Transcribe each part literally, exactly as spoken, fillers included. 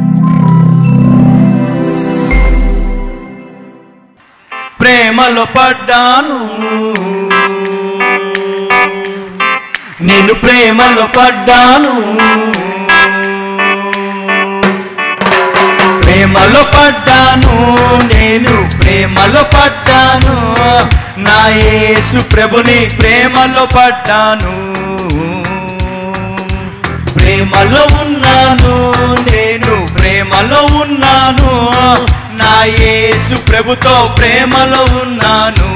ప్రేమలో పడ్డాను, నేను ప్రేమలో పడ్డాను, ప్రేమలో పడ్డాను, నేను ప్రేమలో పడ్డాను, నా యేసు ప్రభుని ప్రేమలో పడ్డాను. ప్రేమలో ఉన్నాను, నేను ప్రేమలో ఉన్నాను, నా యేసు ప్రభుతో ప్రేమలో ఉన్నాను.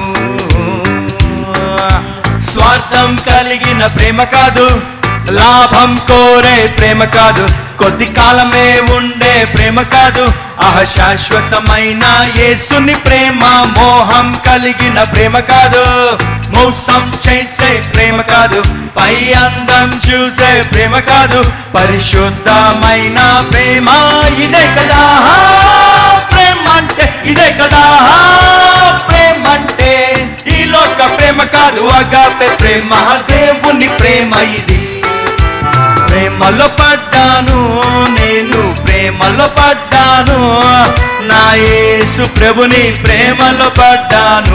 స్వార్థం కలిగిన ప్రేమ కాదు, లాభం కోరే ప్రేమ కాదు, కొద్ది కాలమే ఉండే ప్రేమ కాదు, అశాశ్వతమైన యేసుని ప్రేమ. మోహం కలిగిన ప్రేమ కాదు, మోసం చేసే ప్రేమ కాదు, పై అందం చూసే ప్రేమ కాదు, పరిశుద్ధమైన ప్రేమ. ఇదే కదా ప్రేమ అంటే, ఇదే కదా ప్రేమ అంటే. ఈ లోక ప్రేమ కాదు, అగాపే ప్రేమ, దేవుని ప్రేమ ఇది. ప్రేమలో పడ్డాను, నేను ప్రేమలో పడ్డాను, నా యేసు ప్రభుని ప్రేమలో పడ్డాను.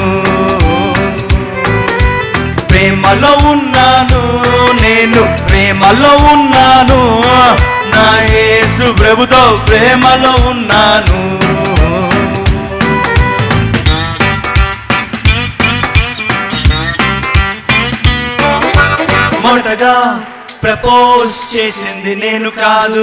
ప్రేమలో ఉన్నాను, నేను ప్రేమలో ఉన్నాను, నా యేసు ప్రభుతో ప్రేమలో ఉన్నాను. మొదటగా ప్రపోజ్ చేసింది నేను కాదు,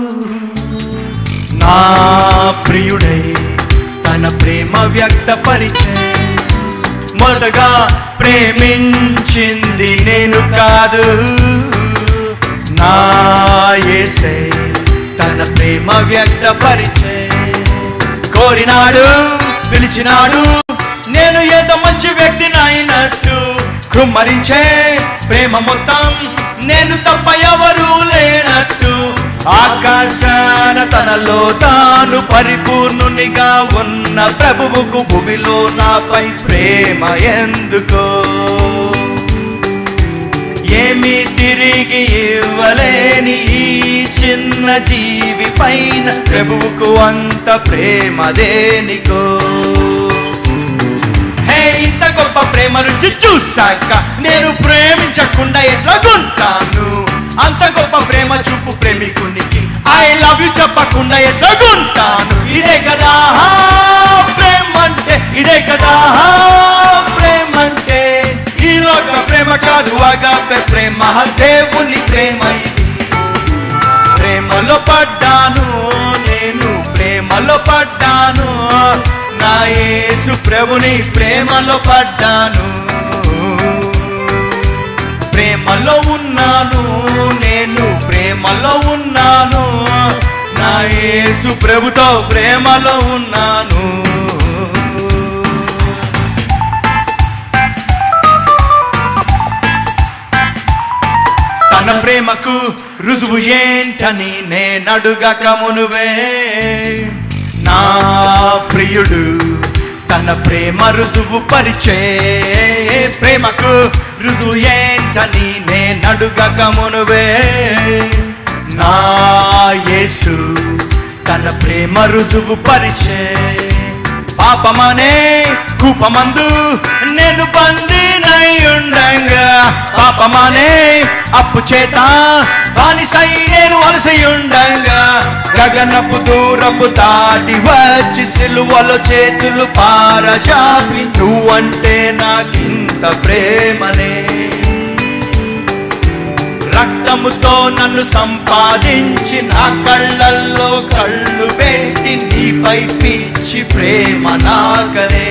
నా ప్రియుడై తన ప్రేమ వ్యక్తపరిచే. మొదటగా ప్రేమించింది నేను కాదు, నా యేసే తన ప్రేమ వ్యక్తపరిచే. కోరినాడు, పిలిచినాడు, నేను ఏదో మంచి వ్యక్తిని అయినట్టు. కృమ్మరించే ప్రేమ మొత్తం నేను తప్ప ఎవరు లేనట్టు. ఆకాశాన తనలో తాను పరిపూర్ణునిగా ఉన్న ప్రభువుకు భూమిలో నాపై ప్రేమ ఎందుకో. ఏమీ తిరిగి ఇవ్వలేని ఈ చిన్న జీవి పైన ప్రభువుకు అంత ప్రేమ దేనికో. ఇంత గొప్ప ప్రేమ రుచి చూశాక నేను ప్రేమించకుండా ఎట్లాగుంటాను. అంత గొప్ప ప్రేమ చూపు ప్రేమికునికి ఐ లవ్ యు చెప్పకుండా ఎట్లాగుంటాను. ఇదే కదా ప్రేమ అంటే, ఇదే కదా ప్రేమ అంటే. ఈ లోక ప్రేమ కాదు, అగాపే ప్రేమ, దేవుని ప్రేమ ఇది. ప్రేమలో పడ్డాను, నేను ప్రేమలో పడ్డాను, నా యేసు ప్రభుని ప్రేమలో పడ్డాను. ప్రేమలో ఉన్నాను, నేను ప్రేమలో ఉన్నాను, నా యేసు ప్రభుతో ప్రేమలో ఉన్నాను. తన ప్రేమకు రుజువు ఏంటని నేనడుగక మునువే, నా ప్రియుడు తన ప్రేమ రుజువు పరిచే. ప్రేమకు రుజువు ఏంటని నేనడుగక మునువే, నా యేసు తన ప్రేమ రుజువు పరిచే. పాపమనే కూపమందు నేను బందీనై ఉండగా, పాపమనే అప్పు చేత బానిసై నేను వలసై ఉండగా, గగనపు దూరపు దాటి వచ్చి సిలువలో చేతులు పారజాపి నువ్వంటే నాకింత ప్రేమనే. రక్తముతో నన్ను సంపాదించి నా కళ్ళల్లో కళ్ళు పెట్టి నీపై పిచ్చి ప్రేమ నాకనే.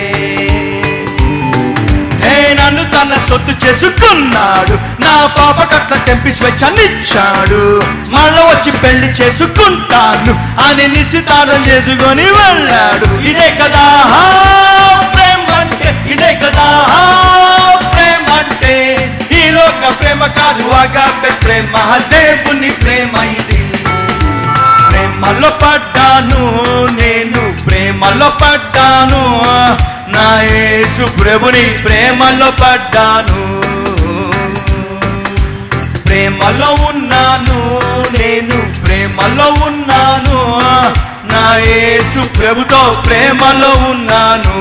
నన్ను తన సొత్తు చేసుకున్నాడు, నా పాప కట్ల తెంపి స్వేచ్ఛనిచ్చాడు. మళ్ళా వచ్చి పెళ్లి చేసుకుంటాను అని నిశ్చితార్థం చేసుకొని వెళ్ళాడు. ఇదే కదా ప్రేమ అంటే, ఇదే కదా ప్రేమ అంటే. ఈ లోక ప్రేమ కాదు, అగాపే ప్రేమ, దేవుని ప్రేమ ఇది. ప్రేమలో పడ్డాను, నేను ప్రేమలో పడ్డాను, నా యేసు ప్రభుని ప్రేమలో పడ్డాను. ప్రేమలో ఉన్నాను, నేను ప్రేమ ప్రేమలో ఉన్నాను, నా యేసు ప్రభుతో ప్రేమలో ఉన్నాను.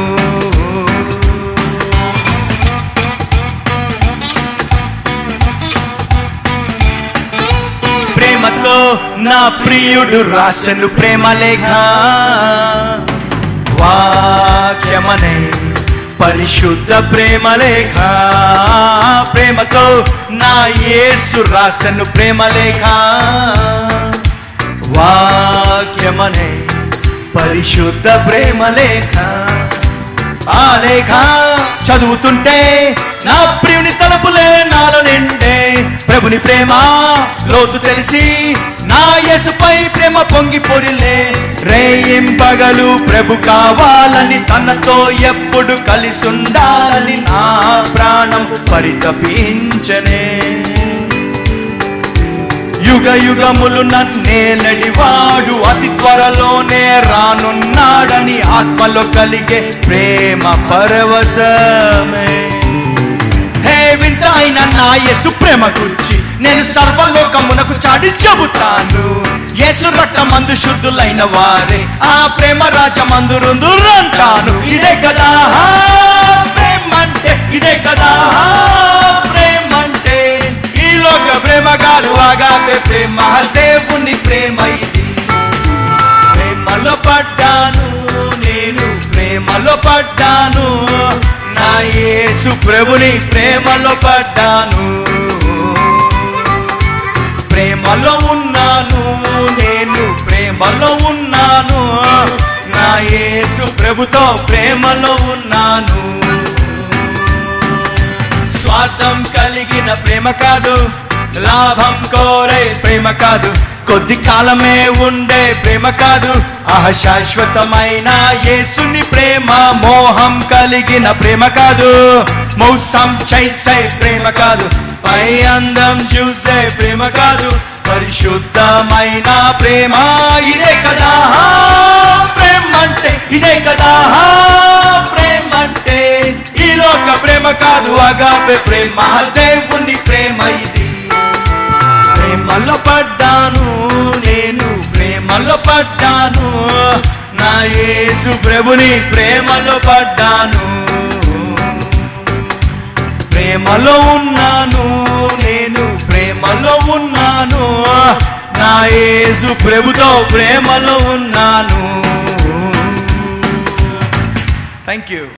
ప్రేమతో నా ప్రియుడు రాసెను ప్రేమ లేఖ, వాక్యమనే పరిశుద్ధ ప్రేమ లేఖ. ప్రేమతో నా యేసు రాసెను ప్రేమ లేఖ, వాక్యమనే పరిశుద్ధ ప్రేమ లేఖ. ఆ లేఖ చదువుతుంటే నా ప్రియుని తలుపులే నాలో నిండే. ప్రభుని ప్రేమ లోతు తెలిసి నా యేసుపై ప్రేమ పొంగి పొరిలే. రేయింపగలు ప్రభు కావాలని, తనతో ఎప్పుడు కలిసి ఉండాలని నా ప్రాణం పరితపించనే. యుగ యుగములు నన్నేలడివాడు అతి త్వరలోనే రానున్నాడని ఆత్మలో కలిగే ప్రేమ పరవశమే. హే వింత అయిన నా యేసు ప్రేమ గురించి నేను సర్వలోకమునకు చాటి చెబుతాను. యేసు రక్తమందు శుద్ధులైన వారే ఆ ప్రేమ రాజమందురుందురంటాను. ఇదే కదా ప్రేమంటే, ఇదే కదా ప్రేమంటే. ఈ లోక ప్రేమ కాదు, ఆగాపే ప్రేమ, దేవుని ప్రేమ ఇది. ప్రేమలో పడ్డాను నేను, ప్రేమలో పడ్డాను, నా యేసు ప్రభుని ప్రేమలో పడ్డాను. ప్రేమలో ఉన్నాను నేను, ప్రేమలో ఉన్నాను, నా యేసు ప్రభుతో ప్రేమలో ఉన్నాను. స్వార్థం కలిగిన ప్రేమ కాదు, లాభం కోరే ప్రేమ కాదు, కొద్ది కాలమే ఉండే ప్రేమ కాదు, అశాశ్వతమైన యేసుని ప్రేమ. మోహం కలిగిన ప్రేమ కాదు, మోసం చేసే ప్రేమ కాదు, పై అందం చూసే ప్రేమ కాదు, పరిశుద్ధమైన ప్రేమ. ఇదే కదా ప్రేమంటే, ఇదే కదా ప్రేమంటే. ఈ లోక ప్రేమ కాదు, ఆగాపే ప్రేమ, దేవుని ప్రేమ ఇది. ప్రేమలో పడ్డాను నేను, ప్రేమలో పడ్డాను, నా యేసు ప్రభుని ప్రేమలో పడ్డాను. ప్రేమలో ఉన్నాను నేను, ప్రేమలో ఉన్నాను, నా యేసు ప్రభుతో ప్రేమలో ఉన్నాను. Thank you.